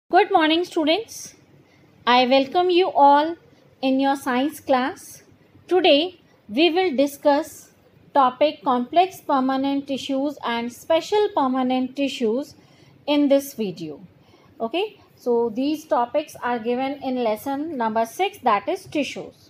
Good morning, students. I welcome you all in your science class. Today we will discuss topic complex permanent tissues and special permanent tissues in this video. Okay, so these topics are given in lesson number 6, that is tissues.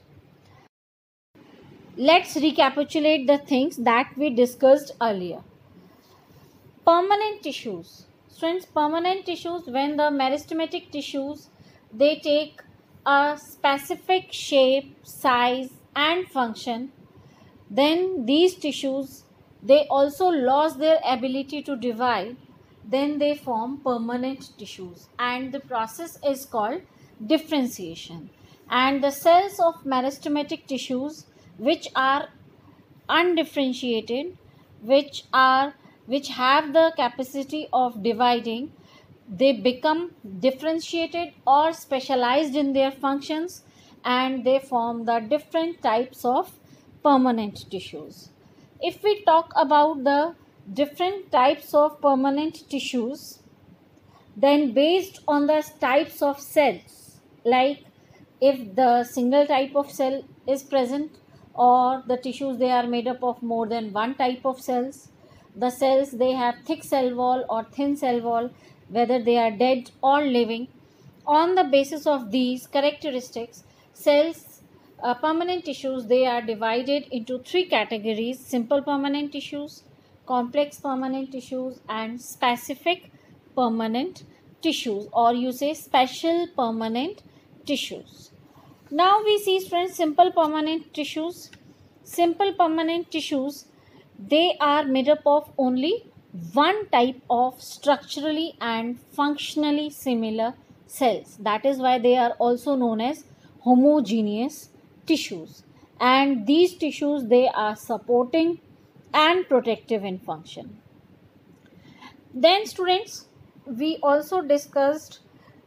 Let's recapitulate the things that we discussed earlier. Permanent tissues. Students, permanent tissues, when the meristematic tissues, they take a specific shape, size and function, then these tissues, they also lost their ability to divide, then they form permanent tissues, and the process is called differentiation. And the cells of meristematic tissues which are undifferentiated, which have the capacity of dividing, they become differentiated or specialized in their functions, and they form the different types of permanent tissues. If we talk about the different types of permanent tissues, then based on the types of cells, like if the single type of cell is present, or the tissues, they are made up of more than one type of cells, the cells, they have thick cell wall or thin cell wall, whether they are dead or living. On the basis of these characteristics, cells, permanent tissues, they are divided into three categories: simple permanent tissues, complex permanent tissues and specific permanent tissues, or you say special permanent tissues. Now we see, friends, simple permanent tissues. Simple permanent tissues, they are made up of only one type of structurally and functionally similar cells. That is why they are also known as homogeneous tissues. And these tissues, they are supporting and protective in function. Then, students, we also discussed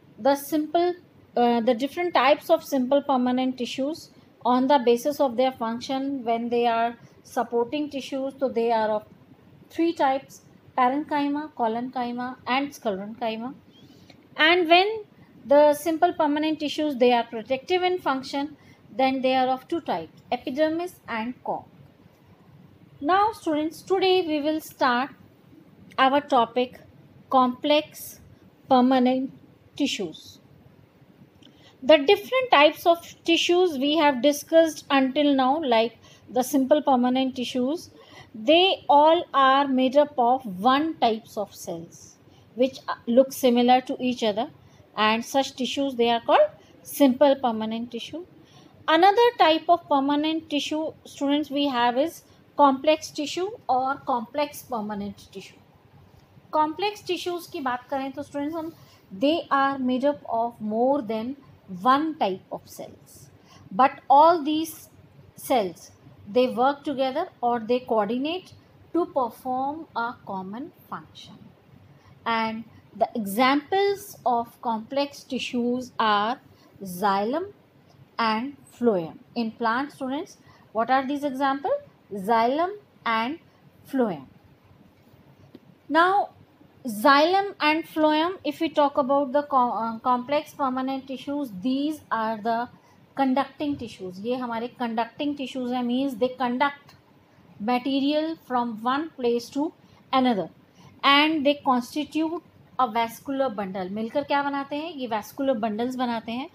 the different types of simple permanent tissues on the basis of their function. When they are supporting tissues, so they are of three types: parenchyma, collenchyma and sclerenchyma. And when the simple permanent tissues, they are protective in function, then they are of two types: epidermis and corm. Now, students, today we will start our topic complex permanent tissues. The different types of tissues we have discussed until now, like the simple permanent tissues, they all are made up of one types of cells which look similar to each other, and such tissues, they are called simple permanent tissue. Another type of permanent tissue, students, we have is complex tissue or complex permanent tissue. Complex tissues की बात करें तो students, हम they are made up of more than one type of cells, but all these cells, they work together or they coordinate to perform a common function. And the examples of complex tissues are xylem and phloem. In plant, students, what are these examples? Xylem and phloem. Now, xylem and phloem, if we talk about the complex permanent tissues, these are the conducting tissues. ये हमारे conducting tissues हैं, means they conduct material from one place to another, and they constitute a vascular bundle. मिलकर क्या बनाते हैं? ये vascular bundles बनाते हैं.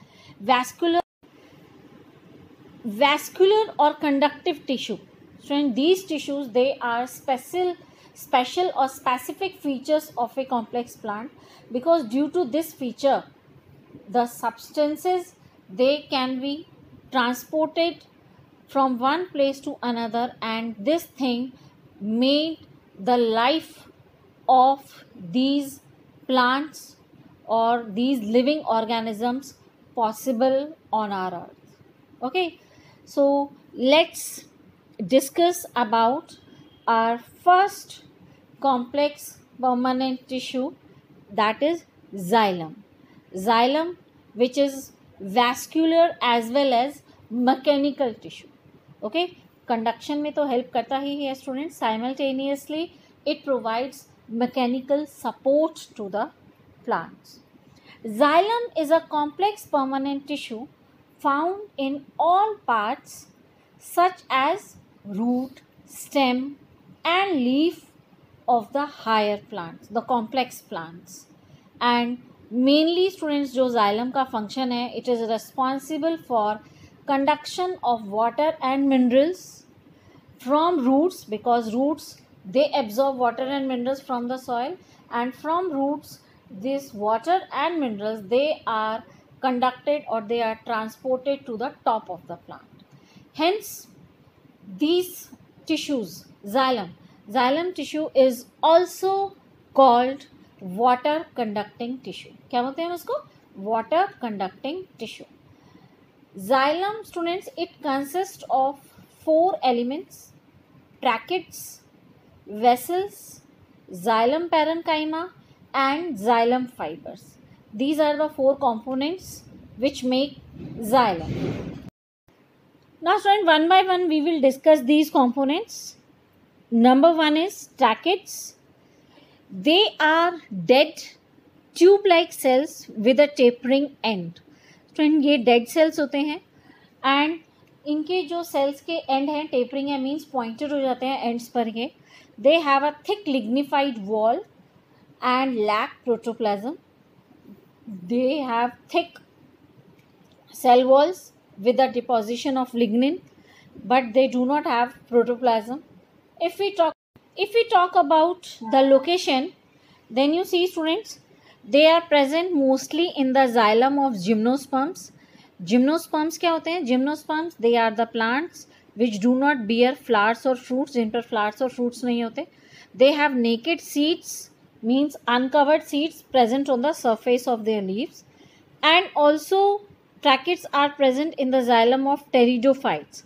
Vascular or conductive tissue. So in these tissues, they are special or specific features of a complex plant, because due to this feature, the substances, they can be transported from one place to another, and this thing made the life of these plants or these living organisms possible on our earth. Okay, so let's discuss about our first complex permanent tissue, that is xylem. Xylem, which is vascular as well as mechanical tissue. Okay, conduction में तो help करता ही है students, simultaneously it provides mechanical support to the plants. Xylem is a complex permanent tissue found in all parts such as root, stem and leaf of the higher plants, the complex plants. And mainly students जो xylem का function है, it is responsible for conduction of water and minerals from roots, because roots they absorb water and minerals from the soil, and from roots this water and minerals they are conducted or they are transported to the top of the plant. Hence these tissues, xylem tissue is also called water conducting tissue. क्या बोलते हैं उसको? Water conducting tissue. Xylem students, it consists of 4 elements: tracheids, vessels, xylem parenchyma and xylem fibers. These are the 4 components which make xylem. Now student, one by one we will discuss these components. Number 1 is tracheids. They are dead tube like cells with a tapering end. Student ये dead cells होते हैं and इनके जो sales के and हैं tapering है, means pointed हो जाते हैं एंड्स पर ये. They have a thick lignified wall and lack protoplasm. They have thick cell walls with a deposition of lignin, but they do not have protoplasm. If we talk about the location, then you see students, they are present mostly in the xylem of gymnosperms. Gymnosperms क्या होते हैं? Gymnosperms, they are the plants which do not bear flowers or fruits, जिन पर flowers और fruits नहीं होते. They have naked seeds, means uncovered seeds present on the surface of their leaves. And also tracheids are present in the xylem of pteridophytes.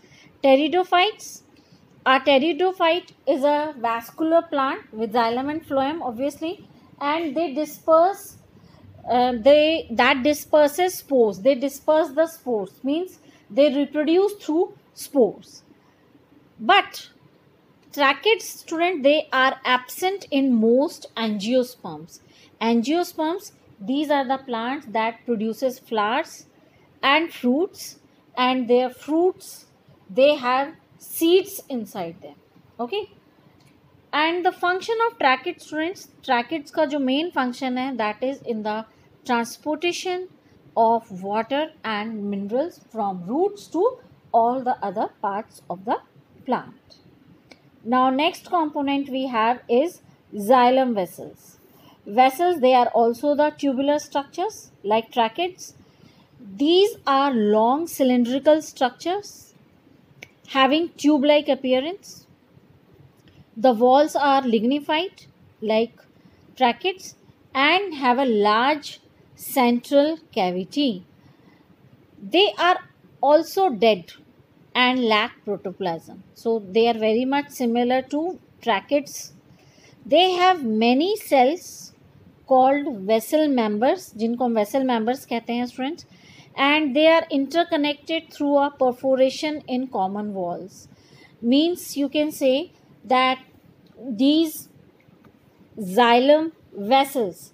A pteridophyte is a vascular plant with xylem and phloem obviously, and they disperse that disperses spores. They disperse the spores, means they reproduce through spores. But tracheids student, they are absent in most angiosperms. Angiosperms, these are the plants that produces flowers and fruits, and their fruits they have seeds inside them. Okay, and the function of tracheids students, tracheids का जो main function है, that is in the transportation of water and minerals from roots to all the other parts of the plant. Now next component we have is xylem vessels. Vessels, they are also the tubular structures like tracheids. These are long cylindrical structures having tube-like appearance. The walls are lignified like tracheids and have a large central cavity. They are also dead and lack protoplasm. So they are very much similar to tracheids. They have many cells called vessel members, जिनको हम vessel members कहते हैं students, and they are interconnected through a perforation in common walls. Means you can say that these xylem vessels,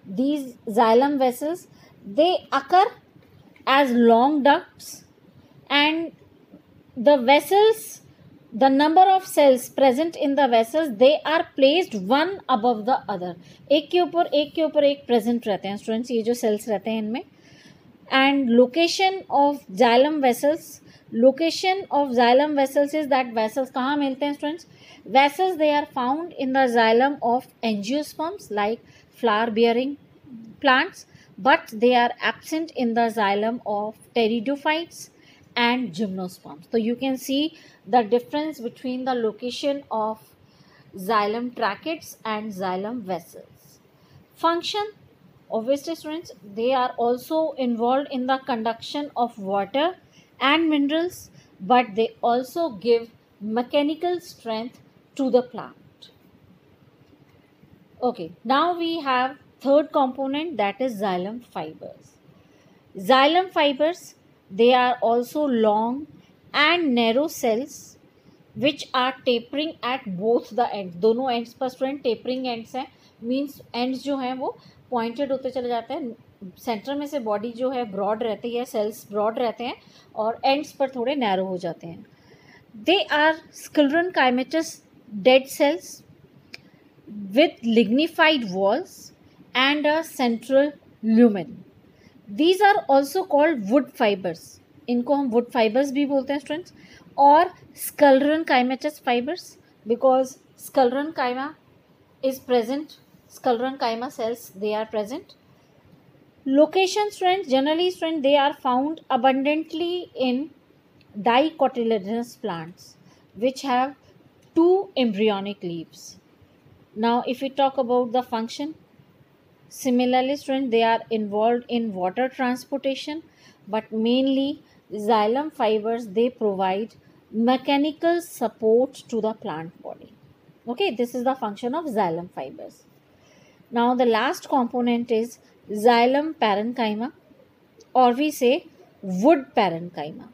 they occur as long ducts, and the vessels, the number of cells present in the vessels, they are placed one above the other. एक के ऊपर एक present रहते हैं students, ये जो cells रहते हैं इनमें. And location of xylem vessels is that vessels कहाँ मिलते हैं students? Vessels, they are found in the xylem of angiosperms like flower bearing plants, but they are absent in the xylem of pteridophytes and gymnosperms. So you can see the difference between the location of xylem tracheids and xylem vessels. Function, obviously students, they are also involved in the conduction of water and minerals, but they also give mechanical strength to the plant. Okay, now we have third component, that is xylem fibers. Xylem fibers, they are also long and narrow cells which are tapering at both the ends. दोनों ends पर student tapering ends हैं, means ends जो हैं वो pointed होते चले जाते हैं, सेंटर में से बॉडी जो है ब्रॉड रहती है, सेल्स ब्रॉड रहते हैं और एंड्स पर थोड़े नैरो हो जाते हैं. They are sclerenchymatous dead cells with lignified walls and a central lumen. These are also called wood fibers. इनको हम wood fibers भी बोलते हैं स्टूडेंट्स, और sclerenchymatous fibers because sclerenchyma is present, sclerenchyma cells they are present. Location strength, generally strength, they are found abundantly in dicotyledonous plants which have two embryonic leaves. Now if we talk about the function, similarly strength, they are involved in water transportation, but mainly xylem fibers, they provide mechanical support to the plant body. Okay, this is the function of xylem fibers. Now the last component is xylem parenchyma, or we say wood parenchyma.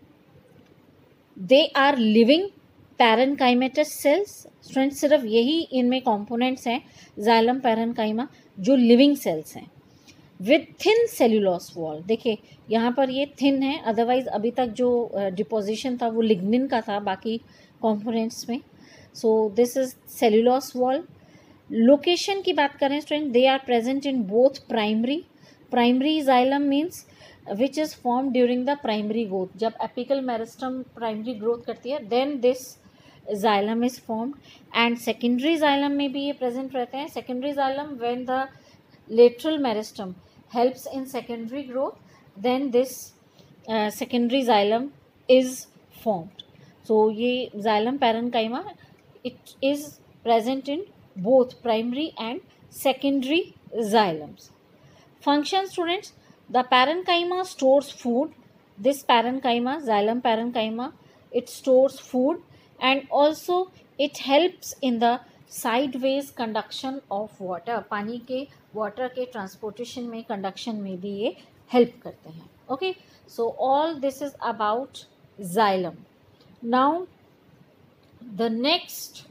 They are living parenchymatous cells. Student सिर्फ यही इनमें components हैं xylem parenchyma जो living cells हैं with thin cellulose wall. देखिए यहाँ पर ये थिन है, अदरवाइज अभी तक जो डिपोजिशन था वो लिग्निन का था बाकी कंपोनेंट्स में. So this is cellulose wall. Location की बात करें student, they are present in both primary xylem means which is form during the primary growth. जब एपिकल मेरिस्टम प्राइमरी ग्रोथ करती है then this xylem is formed, and secondary xylem में भी ये present रहते हैं. Secondary xylem, when the lateral meristem helps in secondary growth, then this secondary xylem is formed. So ये xylem parenchyma, it is present in both primary and secondary xylems. Function students, the parenchyma stores food. This parenchyma, xylem parenchyma, it stores food, and also it helps in the sideways conduction of water. पानी के water के transportation में, conduction में भी ये help करते हैं. Okay, so all this is about xylem. Now the next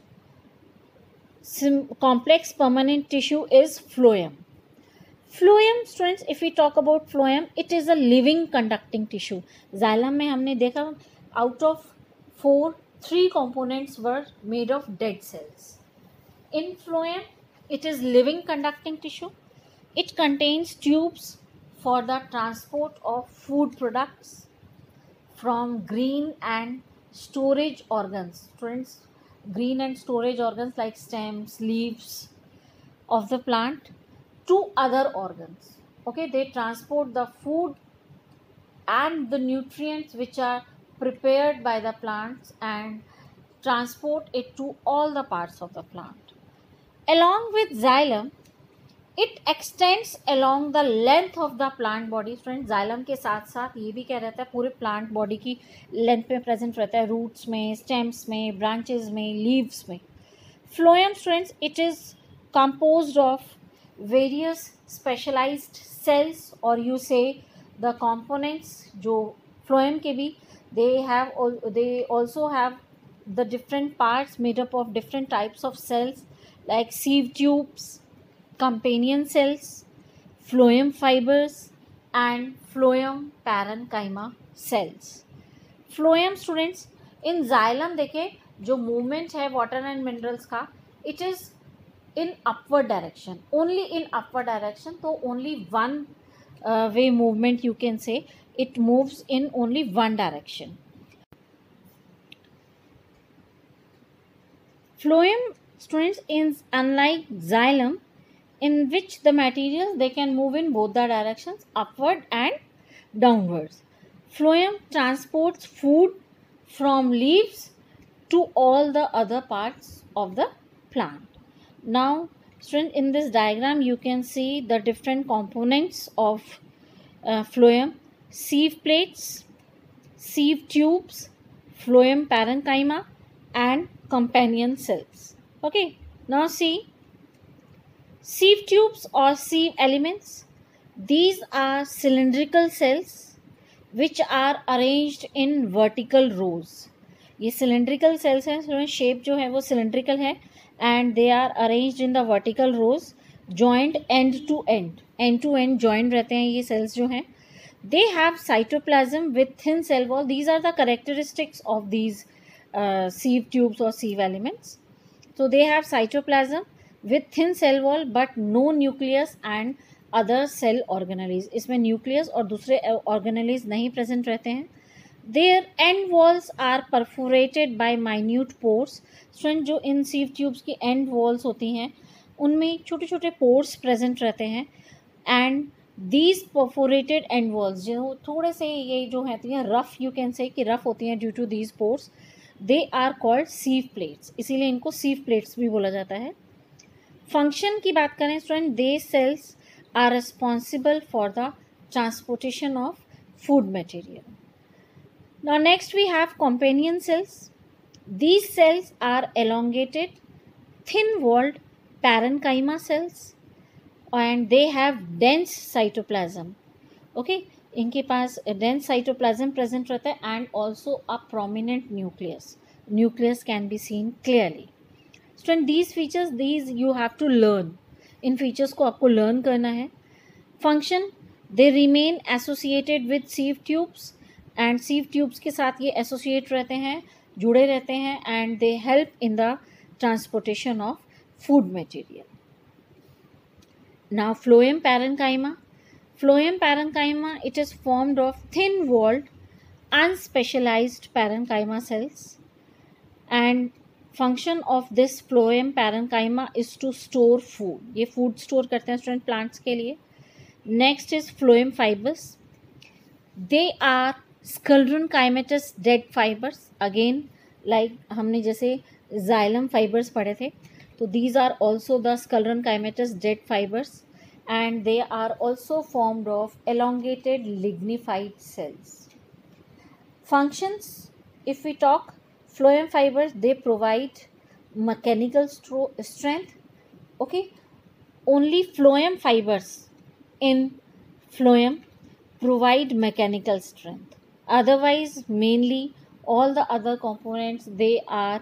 complex permanent tissue is phloem. Phloem students, if we talk about phloem, it is a living conducting tissue. Xylem में हमने देखा out of 4, 3 components were made of dead cells. In phloem, it is living conducting tissue. It contains tubes for the transport of food products from green and storage organs. Students, green and storage organs like stems, leaves of the plant to other organs. Okay, they transport the food and the nutrients which are prepared by the plants and transport it to all the parts of the plant. Along with xylem, it extends along the length of the plant body. Friends, xylem के साथ साथ ये भी क्या रहता है, पूरे plant body की length में present रहता है, roots में, stems में, branches में, leaves में. Phloem, friends, it is composed of various specialized cells, or you say the components जो phloem के भी, they also have the different parts made up of different types of cells like sieve tubes, companion cells, phloem fibers and phloem parenchyma cells. Phloem students, in xylem देखें जो movement है water and minerals का, it is in upward direction, only in upward direction. So only one way movement you can say, it moves in only one direction. Phloem students is unlike xylem, in which the materials they can move in both the directions, upward and downwards. Phloem transports food from leaves to all the other parts of the plant. Now student, in this diagram you can see the different components of phloem: sieve plates, sieve tubes, phloem parenchyma and companion cells. Okay, now see sieve tubes or sieve elements. These are cylindrical cells which are arranged in vertical rows. ये cylindrical cells हैं, shape जो है वो cylindrical है and they are arranged in the vertical rows joined end to end joined रहते हैं ये cells जो हैं. They have cytoplasm with thin cell wall. These are the characteristics of these sieve tubes or sieve elements. So they have cytoplasm with thin cell wall but no nucleus and other cell organelles. इसमें nucleus और दूसरे organelles नहीं present रहते हैं. Their end walls are perforated by minute pores. Student जो इन sieve tubes की end walls होती हैं उनमें छोटे छोटे pores present रहते हैं. And these perforated end walls जो थोड़े से ये जो होती हैं rough, you can say कि rough होती हैं due to these pores, they are called sieve plates. इसीलिए इनको sieve plates भी बोला जाता है. Function की बात करें student, these cells are responsible for the transportation of food material. Now next we have companion cells. These cells are elongated, thin-walled parenchyma cells and they have dense cytoplasm. Okay, इनके पास dense cytoplasm present रहता है and also a prominent nucleus. Nucleus can be seen clearly. Student, these features, these you have to learn. In features को आपको learn करना है. Function, they remain associated with sieve tubes and sieve tubes के साथ ये associate रहते हैं, जुड़े रहते हैं and they help in the transportation of food material. Now phloem parenchyma. Phloem parenchyma, it is formed of thin-walled, unspecialized parenchyma cells and function of this phloem parenchyma is to store food. ये food store करते हैं student plants के लिए. Next is phloem fibers. They are sclerenchymatous dead fibers. Again, like हमने जैसे xylem fibers पढ़े थे, तो these are also the sclerenchymatous dead fibers and they are also formed of elongated lignified cells. Functions, if we talk, phloem fibers, they provide mechanical strength. Okay, only phloem fibers in phloem provide mechanical strength. Otherwise, mainly all the other components, they are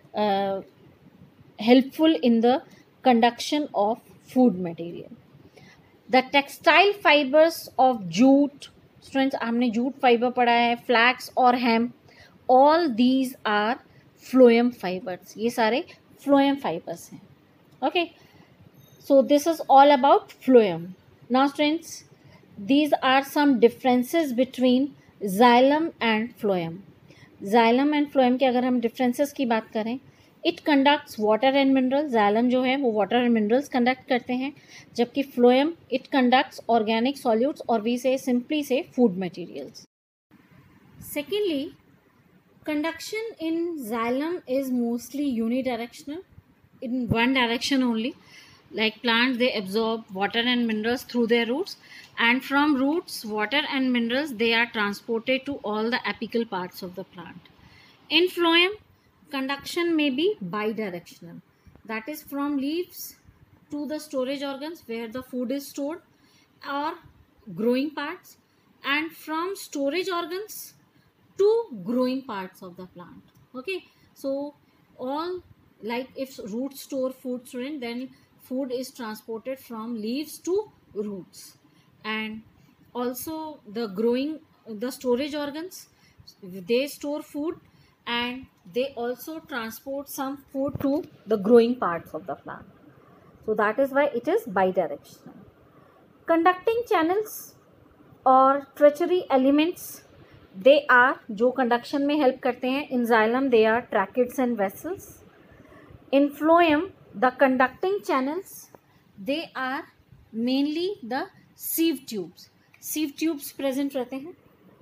helpful in the conduction of food material. The textile fibers of jute, students हमने jute fiber पढ़ा है, flax और hemp, all these are phloem fibers. ये सारे phloem fibers हैं. Okay, so this is all about phloem. Now students, these are some differences between xylem and phloem. Xylem and phloem के अगर हम differences की बात करें, it conducts water and minerals. xylem जो है वो water and minerals conduct करते हैं, जबकि phloem it conducts organic solutes or we say simply say food materials. Secondly, conduction in xylem is mostly unidirectional, in one direction only. Like plants, they absorb water and minerals through their roots, and from roots, water and minerals, they are transported to all the apical parts of the plant. In phloem, conduction may be bidirectional, that is from leaves to the storage organs where the food is stored or growing parts, and from storage organs to growing parts of the plant. Okay, so all, like if roots store food, student, then food is transported from leaves to roots, and also the storage organs, they store food and they also transport some food to the growing parts of the plant. So that is why it is bidirectional. Conducting channels or tertiary elements, they are जो conduction में help करते हैं. In xylem they are tracheids and vessels. In phloem the conducting channels, they are mainly the sieve tubes. Sieve tubes present रहते हैं.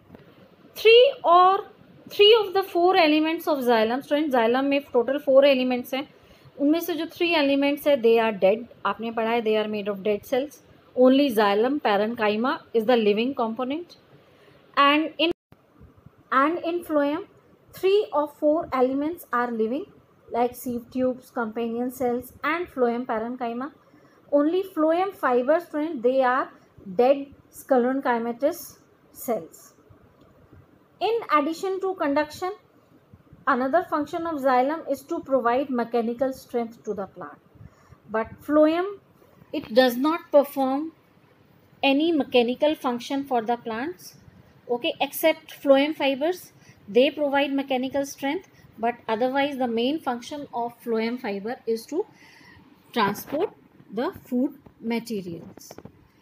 Three of the 4 elements of xylem, student xylem में total 4 elements हैं, उनमें से जो 3 elements है they are dead. आपने पढ़ा है they are made of dead cells. Only xylem parenchyma is the living component. And in phloem 3 of 4 elements are living, like sieve tubes, companion cells and phloem parenchyma. Only phloem fibers, they are dead sclerenchymatous cells. In addition to conduction, another function of xylem is to provide mechanical strength to the plant. But phloem it does not perform any mechanical function for the plants, okay, except phloem fibers. They provide mechanical strength, but otherwise the main function of phloem fiber is to transport the food materials.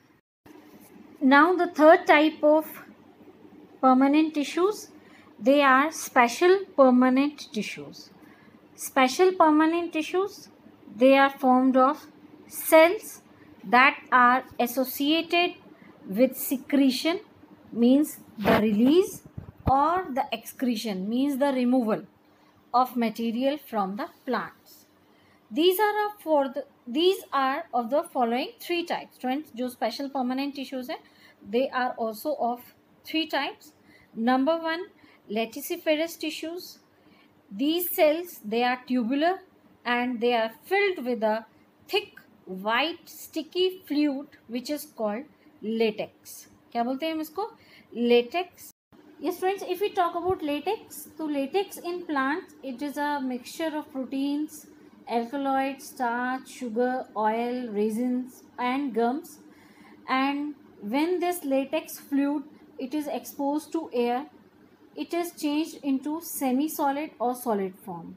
Now the third type of permanent tissues, they are special permanent tissues. Special permanent tissues, they are formed of cells that are associated with secretion, means the release, or the excretion, means the removal of material from the plants. These are of the following three types. Friends, जो special permanent tissues हैं, they are also of three types. Number one, lenticephorous tissues. These cells, they are tubular and they are filled with a thick white sticky fluid which is called latex. क्या बोलते हैं हम इसको? Latex. Yes friends, if we talk about latex, so latex in plants, it is a mixture of proteins, alkaloids, starch, sugar, oil, resins and gums, and when this latex fluid it is exposed to air, it is changed into semi-solid or solid form.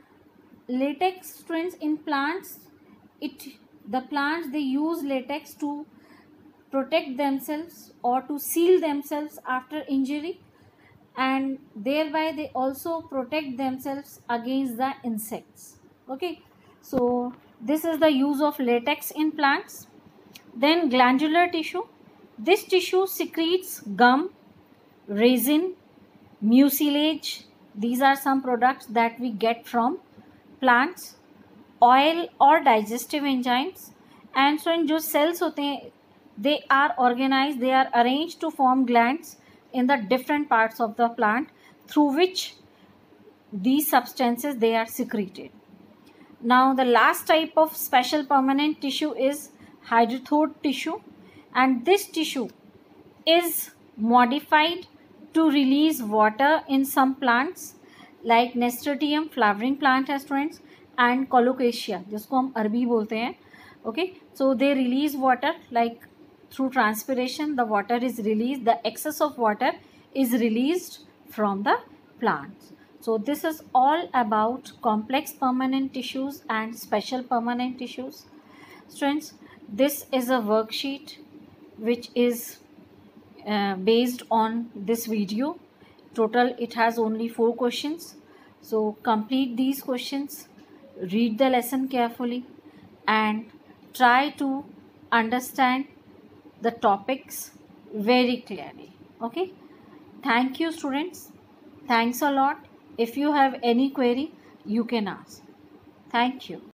Latex, friends, in plants, the plants, they use latex to protect themselves or to seal themselves after injury, and thereby they also protect themselves against the insects. Okay, so this is the use of latex in plants. Then glandular tissue. This tissue secretes gum, resin, mucilage. These are some products that we get from plants, oil or digestive enzymes. And so in जो cells होते हैं, they are organized, they are arranged to form glands in the different parts of the plant through which these substances they are secreted. Now the last type of special permanent tissue is hydrothode tissue, and this tissue is modified to release water in some plants like Nasturtium flowering plant has friends, and Colocasia जिसको हम अरबी बोलते हैं. Okay, so they release water like through transpiration. The water is released, the excess of water is released from the plants. So this is all about complex permanent tissues and special permanent tissues. Students, this is a worksheet which is based on this video. Total it has only 4 questions. So complete these questions, read the lesson carefully and try to understand the topics very clearly. Okay, thank you students. Thanks a lot. If you have any query, you can ask. Thank you.